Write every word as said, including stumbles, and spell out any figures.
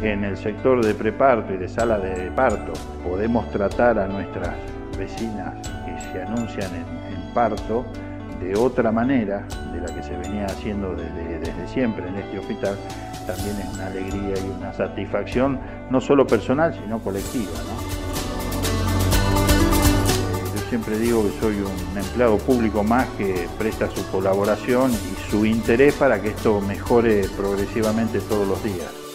que en el sector de preparto y de sala de parto podemos tratar a nuestras vecinas que se anuncian en, en parto de otra manera de la que se venía haciendo desde, desde siempre en este hospital, también es una alegría y una satisfacción, no solo personal, sino colectiva, ¿no? Yo siempre digo que soy un empleado público más que presta su colaboración y su interés para que esto mejore progresivamente todos los días.